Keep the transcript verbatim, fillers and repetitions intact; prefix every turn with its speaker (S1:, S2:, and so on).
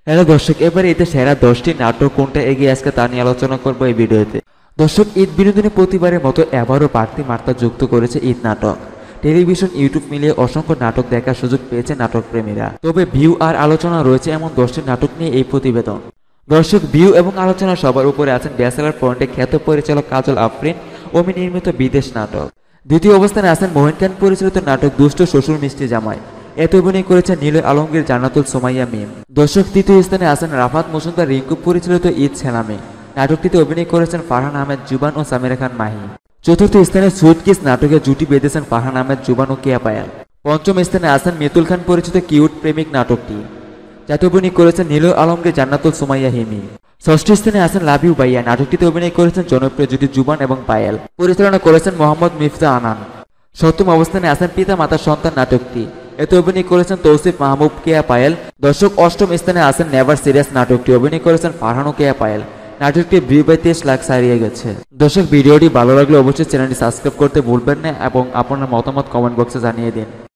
S1: Hello দর্শক, এবারে ঈদের সেরা দশটি নাটক কোনটা এগিয়ে আজকে তা নিয়ে আলোচনা করবো এই ভিডিওতে। দর্শক, ঈদ বিনোদনে প্রতিবারের মতো এবারও বাড়তি বার্তা যুক্ত করেছে ঈদ নাটক। টেলিভিশন, ইউটিউব মিলিয়ে অসংখ্য নাটক দেখার সুযোগ পেয়েছে নাটক প্রেমীরা। তবে ভিউ আর আলোচনা রয়েছে এমন দশটি নাটক নিয়ে এই প্রতিবেদন। দর্শক, ভিউ এবং আলোচনা সবার উপরে আছেন ব্যাচেলর পয়েন্টে খ্যাত পরিচালক কাজল আফরিন ওমি নির্মিত বিদেশ নাটক। দ্বিতীয় অবস্থানে আছেন মোহিন খান পরিচালিত নাটক দুষ্ট শ্বশুর মিষ্টি জামাই। এতে অভিনয় করেছেন নীলয় আলমগীর, জান্নাতুল সুমাইয়া মিম। দর্শক, তৃতীয় স্থানে আছেন রাফাত মজুমদার রিঙ্কু পরিচালিত ঈদ ছেলামে। নাটকটিতে অভিনয় করেছেন ফারহান আহমেদ জুবান ও সামিরা খান মাহি। চতুর্থ স্থানে সুইটকিস নাটকে জুটি বেঁধেছেন ফারহান আহমেদ জুবান ও কেয়া পায়াল। পঞ্চম স্থানে আছেন মিতুল খান পরিচিত কিউট প্রেমিক নাটকটি, যাতে অভিনয় করেছেন নীলয় আলমগীর, জান্নাতুল সুমাইয়া হিমি। ষষ্ঠ স্থানে আছেন লাভ ইউ ভাইয়া। নাটকটিতে অভিনয় করেছেন জনপ্রিয় জ্যোতি জুবান এবং পায়েল। পরিচালনা করেছেন মোহাম্মদ মিফতা আনান। সপ্তম অবস্থানে আছেন পিতা মাতার সন্তান নাটকটি। এতে অভিনয় করেছেন তৌসিফ মাহবুব, কেয়া পায়েল। দর্শক, অষ্টম স্থানে আছেন নেভার সিরিয়াস নাটকটি। অভিনয় করেছেন ফারহান ও কেয়া পায়েল। নাটকটি ভিউ বাই তেইশ লাখ ছাড়িয়ে গেছে। দর্শক, ভিডিওটি ভালো লাগলে অবশ্যই চ্যানেলটি সাবস্ক্রাইব করতে ভুলবেন না এবং আপনার মতামত কমেন্ট বক্সে জানিয়ে দিন।